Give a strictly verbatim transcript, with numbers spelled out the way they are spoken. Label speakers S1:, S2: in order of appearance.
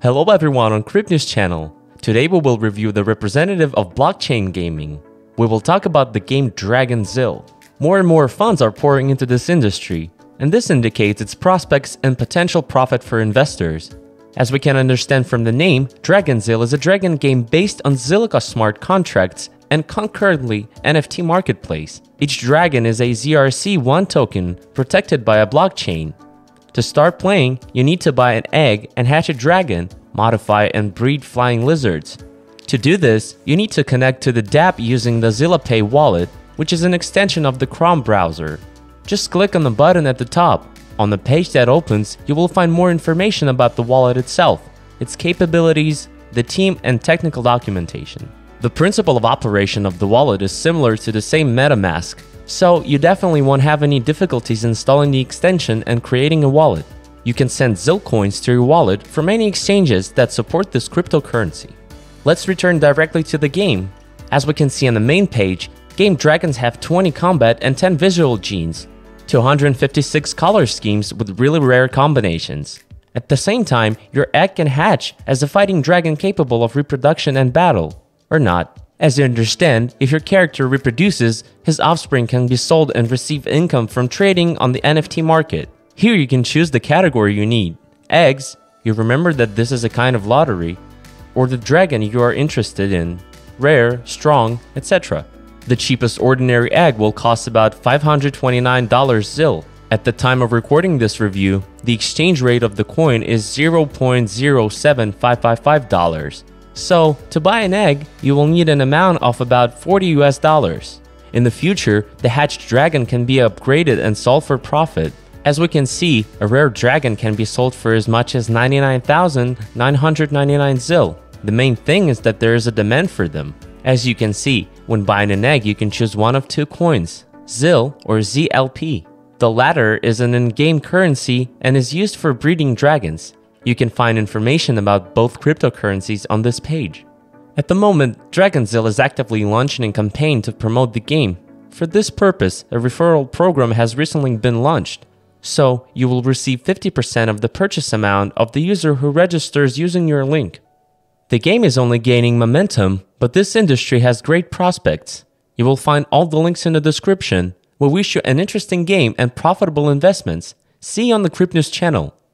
S1: Hello everyone on CrypNews channel. Today we will review the representative of blockchain gaming. We will talk about the game DragonZIL. More and more funds are pouring into this industry, and this indicates its prospects and potential profit for investors. As we can understand from the name, DragonZIL is a dragon game based on Zilliqa smart contracts and concurrently N F T marketplace. Each dragon is a Z R C one token protected by a blockchain. To start playing, you need to buy an egg and hatch a dragon, modify and breed flying lizards. To do this, you need to connect to the dApp using the ZillaPay wallet, which is an extension of the Chrome browser. Just click on the button at the top. On the page that opens, you will find more information about the wallet itself, its capabilities, the team, and technical documentation. The principle of operation of the wallet is similar to the same MetaMask, so you definitely won't have any difficulties installing the extension and creating a wallet. You can send ZIL coins to your wallet from any exchanges that support this cryptocurrency. Let's return directly to the game. As we can see on the main page, game dragons have twenty combat and ten visual genes, two hundred fifty-six color schemes with really rare combinations. At the same time, your egg can hatch as a fighting dragon capable of reproduction and battle, or not. As you understand, if your character reproduces, his offspring can be sold and receive income from trading on the N F T market. Here you can choose the category you need. Eggs, you remember that this is a kind of lottery, or the dragon you are interested in, rare, strong, et cetera. The cheapest ordinary egg will cost about five hundred twenty-nine dollars ZIL. At the time of recording this review, the exchange rate of the coin is zero point zero seven five five five dollars. So, to buy an egg, you will need an amount of about forty U S dollars. In the future, the hatched dragon can be upgraded and sold for profit. As we can see, a rare dragon can be sold for as much as ninety-nine thousand nine hundred ninety-nine ZIL. The main thing is that there is a demand for them. As you can see, when buying an egg, you can choose one of two coins, ZIL or Z L P. The latter is an in-game currency and is used for breeding dragons. You can find information about both cryptocurrencies on this page. At the moment, DragonZIL is actively launching a campaign to promote the game. For this purpose, a referral program has recently been launched. So, you will receive fifty percent of the purchase amount of the user who registers using your link. The game is only gaining momentum, but this industry has great prospects. You will find all the links in the description. We wish you an interesting game and profitable investments. See you on the CrypNews channel.